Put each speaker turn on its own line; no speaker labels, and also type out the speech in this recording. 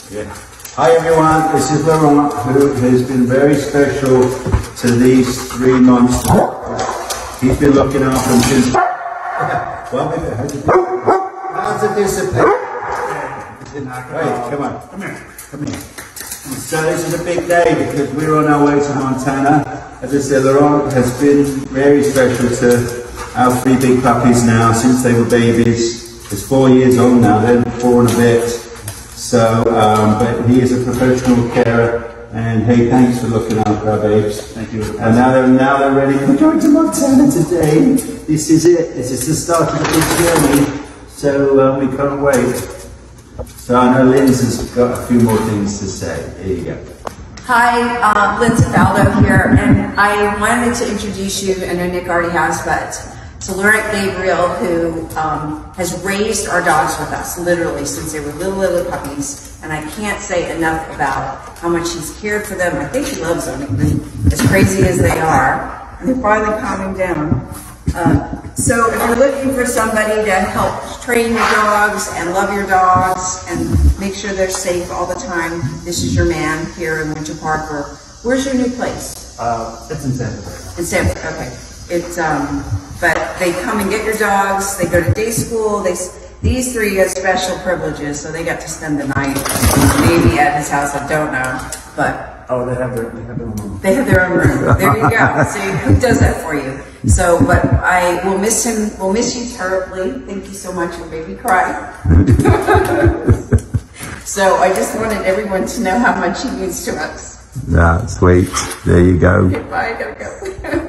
Yeah. Hi everyone, this is Laurent, who has been very special to these 3 monsters. He's been looking after them since... How's the discipline? Right, come on. Come here. Come here. So this is a big day because we're on our way to Montana. As I said, Laurent has been very special to our 3 big puppies now since they were babies. He's 4 years old now, they're 4 and a bit. So, but he is a professional carer, and hey, thanks for looking after our babes. Thank you. And now they're ready. We're going to Montana today. This is it. This is the start of the big journey. So we can't wait. So I know Lindsay has got a few more things to say. Here you go.
Hi, Lindsay Faldo here, and I wanted to introduce you. I know Nick already has, but to Laurent Gabriel, who has raised our dogs with us, literally, since they were little puppies. And I can't say enough about how much he's cared for them. I think he loves them, as crazy as they are. And they're finally calming down. So if you're looking for somebody to help train your dogs and love your dogs and make sure they're safe all the time, this is your man here in Winter Park. Or where's your new place?
It's in Sanford.
In Sanford, okay. It's but they come and get your dogs. They go to day school. These 3 have special privileges, so they got to spend the night maybe at his house. I don't know, but
they have their own room.
They have their own room. There you go. See, who does that for you? So, but I will miss him. We'll miss you terribly. Thank you so much. You made me cry. So I just wanted everyone to know how much he means to us.
That's sweet. There you go.
Okay, bye. I gotta go.